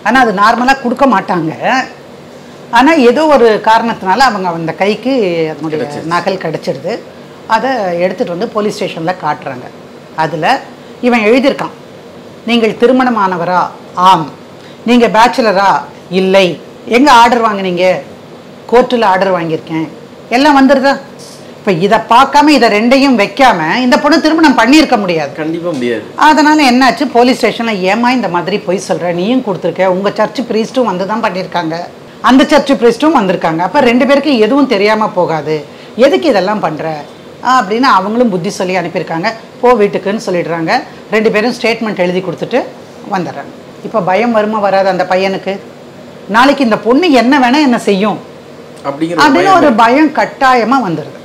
ஆனால் அது நார்மலாக கொடுக்க மாட்டாங்க. ஆனால் ஏதோ ஒரு காரணத்தினால அவங்க அந்த கைக்கு அதனுடைய நகல் கிடச்சிடுது. அதை எடுத்துகிட்டு வந்து போலீஸ் ஸ்டேஷனில் காட்டுறாங்க. அதில் இவன் எழுதியிருக்கான், நீங்கள் திருமணமானவரா? ஆம். நீங்கள் பேச்சுலரா? இல்லை. எங்கே ஆர்டர் வாங்கினீங்க? கோர்ட்டில் ஆர்டர் வாங்கியிருக்கேன். எல்லாம் வந்துடுதா? இப்போ இதை பார்க்காம இதை ரெண்டையும் வைக்காம இந்த பொண்ணு திருமணம் பண்ணியிருக்க முடியாது. கண்டிப்பாக முடியாது. அதனால் என்னாச்சு, போலீஸ் ஸ்டேஷனில் ஏமா இந்த மாதிரி போய் சொல்கிற, நீயும் கொடுத்துருக்க, உங்கள் சர்ச்சு ப்ரீஸ்ட்டும் வந்து தான் பண்ணியிருக்காங்க, அந்த சர்ச்சு ப்ரீஸ்ட்டும் வந்திருக்காங்க, அப்போ 2 பேருக்கு எதுவும் தெரியாமல் போகாது, எதுக்கு இதெல்லாம் பண்ணுற அப்படின்னு அவங்களும் புத்தி சொல்லி அனுப்பியிருக்காங்க. போ வீட்டுக்குன்னு சொல்லிடுறாங்க. 2 பேரும் ஸ்டேட்மெண்ட் எழுதி கொடுத்துட்டு வந்துடுறாங்க. இப்போ பயம் வருமா வராது அந்த பையனுக்கு? நாளைக்கு இந்த பொண்ணு என்ன வேணால் என்ன செய்யும் அப்படின்னு ஒரு பயம் கட்டாயமாக வந்துடுது.